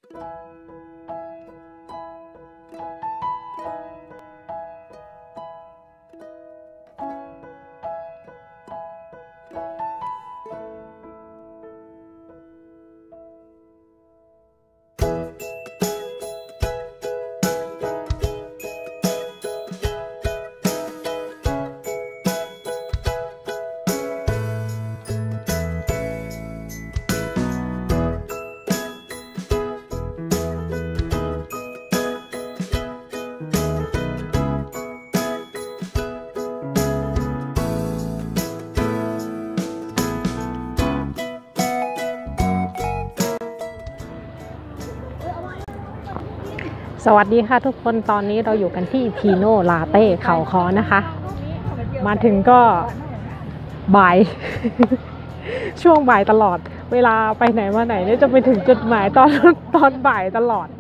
สวัสดีค่ะทุกคนตอนนี้เราอยู่กันที่พีโน่ลาเต้เขาค้อนะคะมาถึงก็บ่าย ช่วงบ่ายตลอดเวลาไปไหนมาไหนเนี่ยจะไปถึงจุดหมายตอนบ่ายตลอด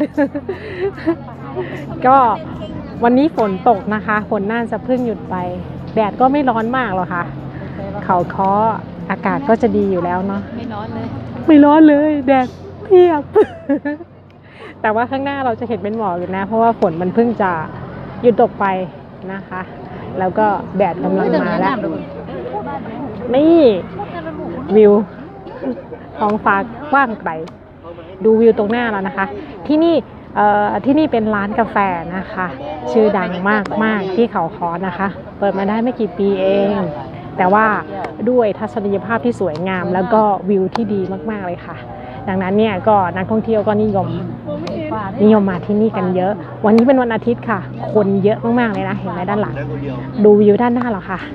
ก็วันนี้ฝนตกนะคะฝนน่าจะเพิ่งหยุดไปแดดก็ไม่ร้อนมากหรอกค่ะเขาค้ออากาศก็จะดีอยู่แล้วเนาะไม่ร้อนเลยแดดเพียบ แต่ว่าข้างหน้าเราจะเห็นเป็นหมอกอยู่นะเพราะว่าฝนมันเพิ่งจะหยุดตกไปนะคะแล้วก็แดดกำลังมาแล้วนี่วิวท้องฟ้ากว้างไกลดูวิวตรงหน้าเรานะคะที่นี่เป็นร้านกาแฟนะคะชื่อดังมากที่เขาค้อนะคะเปิดมาได้ไม่กี่ปีเองแต่ว่าด้วยทัศนียภาพที่สวยงามแล้วก็วิวที่ดีมากๆเลยค่ะดังนั้นเนี่ยก็นักท่องเที่ยวก็นิยมมาที่นี่กันเยอะวันนี้เป็นวันอาทิตย์ค่ะคนเยอะมากๆเลยนะเห็นไหมด้านหลังดูวิวด้านหน้าเราค่ะ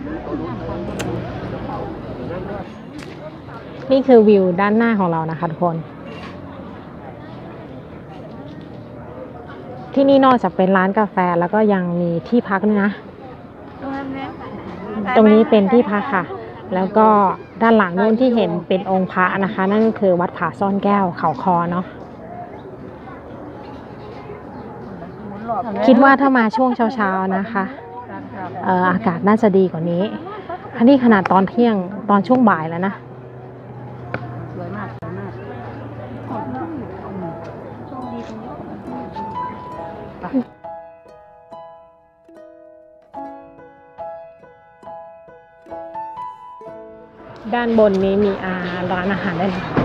นี่คือวิวด้านหน้าของเรานะคะทุกคนที่นี่นอกจากเป็นร้านกาแฟแล้วก็ยังมีที่พักด้วยนะตรงนี้เป็นที่พักค่ะแล้วก็ด้านหลังนู้นที่เห็นเป็นองค์พระนะคะนั่นคือวัดผาซ่อนแก้วเขาค้อเนาะคิดว่าถ้ามาช่วงเช้าๆนะคะอากาศน่าจะดีกว่านี้อันนี้ขนาดตอนเที่ยงตอนช่วงบ่ายแล้วนะสวยมากด้านบนนี้มีร้านอาหารได้เลย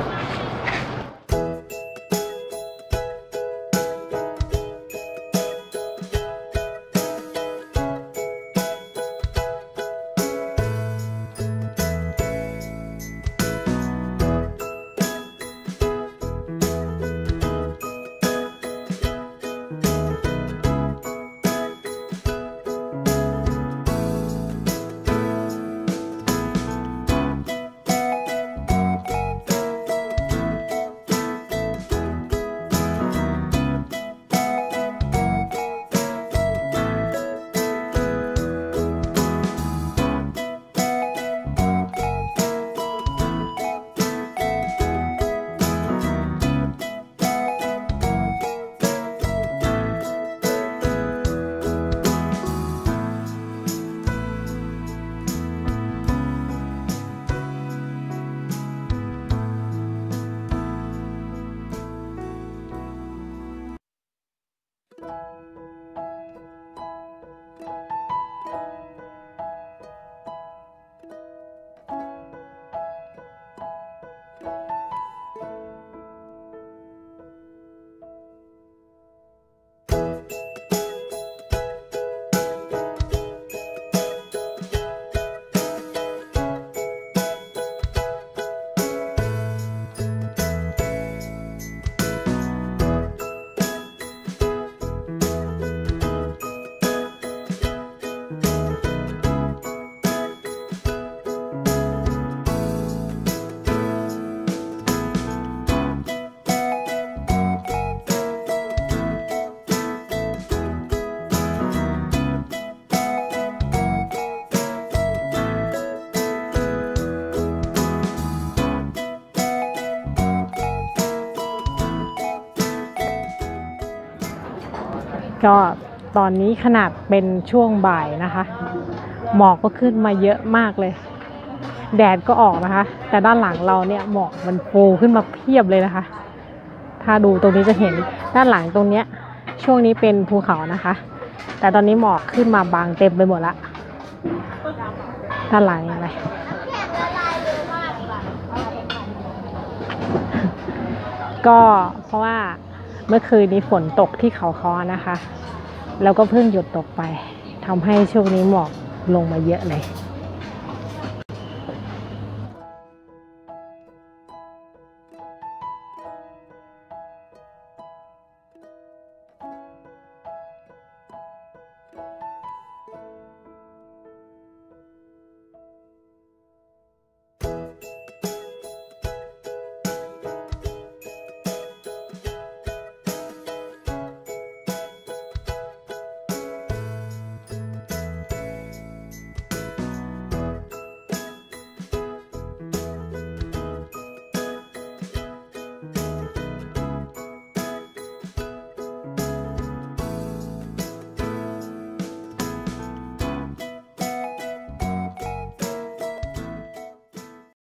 ก็ตอนนี้ขนาดเป็นช่วงบ่ายนะคะหมอกก็ขึ้นมาเยอะมากเลยแดดก็ออกนะคะแต่ด้านหลังเราเนี่ยหมอกมันฟูขึ้นมาเพียบเลยนะคะทถ้าดูตรงนี้จะเห็นด้านหลังตรงเนี้ยช่วงนี้เป็นภูเขานะคะ แต่ตอนนี้หมอกขึ้นมาบางเต็มไปหมดละด้านหลังอะไรก็เพราะว่าเมื่อคืนนี้ฝนตกที่เขาค้อนะคะแล้วก็เพิ่งหยุดตกไปทำให้ช่วงนี้หมอกลงมาเยอะเลย